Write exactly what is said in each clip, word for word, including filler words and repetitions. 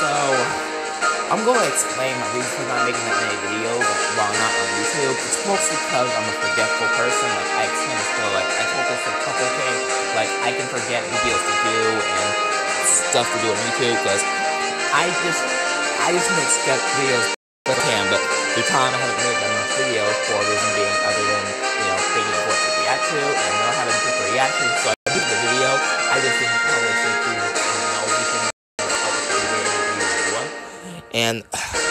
So, I'm going to explain my reason for not making that many videos while not on YouTube. It's mostly because I'm a forgetful person. Like, I explained this before, like, I told this a couple of things. Like, I can forget videos to do and stuff to do on YouTube because I just, I just make stuff videos that I can, but through time I haven't made that much videos for a reason being other than, you know, thinking of what to react to, and not having different reactions. So I did the video, I just didn't publish it to, I don't know, anything and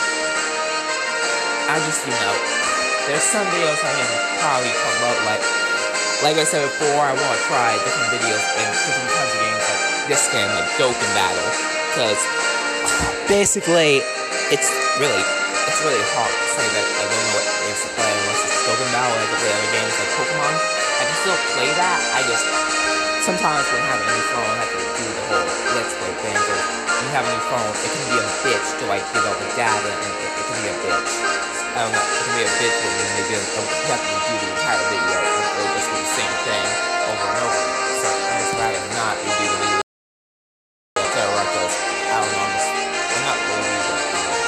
I just, you know, there's some videos I can probably promote, like, like I said before, I want to try different videos in different kinds of games, like this game, like Dokkan Battle, because basically, it's really, it's really hard to say that I don't know what games to play unless it's Dokkan Battle. I can play other games like Pokemon. I can still play that. I just sometimes when having a new phone, I have to do the whole Let's Play thing. Because when you have a new phone, it can be a bitch to like give out the data, and it, it can be a bitch. I don't know. It can be a bitch when you maybe you have to do the entire video and it'll just be the same thing over and over. So I just rather not redo the video. Because I don't know. I'm just I'm not lazy, but you know.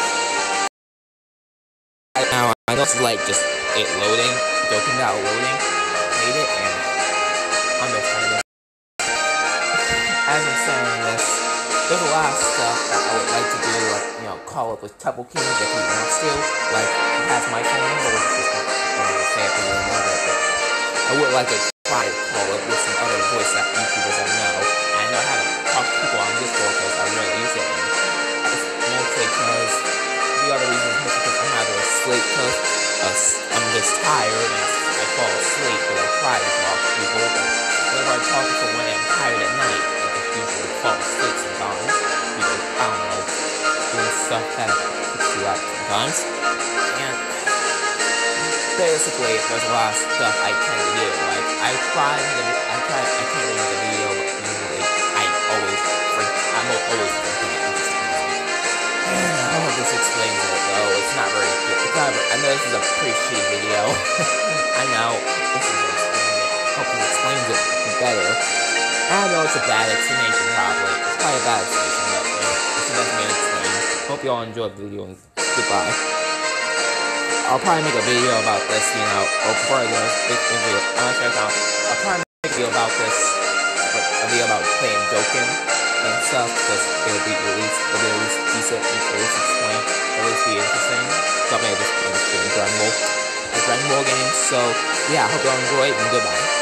Right now I know it's like just it loading, Dokkan Battle loading, made it, and I'm just trying to. As I'm saying this, there's a lot of stuff that I would like to do, like, you know, call up with Temple King if he wants to. Like, he has my phone number, which is just, I don't know, say if he really knows it, but I would like to try to call up with some other voice app YouTubers I know. And I know I haven't talked to people on Discord because I really use it, and it's mostly because the other reason is mostly because I'm either asleep because uh, I'm just tired and I fall asleep, but I try to talk to people, but whenever I talk to someone and I'm tired at night, usually fall asleep sometimes, you know, I don't know, doing stuff that puts you out sometimes, and basically, there's a lot of stuff I tend to do, like, I try to make a, I try, I can't really make a video, but usually, I always, forget, I'm always forgetting it, just, and I hope this explains it, though, it's not very good, it's not, I know this is a pretty shitty video, I know, this is explaining it, I hope it explains it better. I know it's a bad explanation, probably. It's probably a bad explanation, but you know, it's the best way to explain. Hope you all enjoyed the video, and goodbye. I'll probably make a video about this, you know, or before I go this video, I'm not sure I'll probably make a video about this, like, a video about playing Dokkan and stuff, because it'll be released, it'll be at least decent, at least explain, at least be interesting. So maybe just game Dragon Ball, a Dragon Ball game. So yeah, I hope you all enjoyed, and goodbye.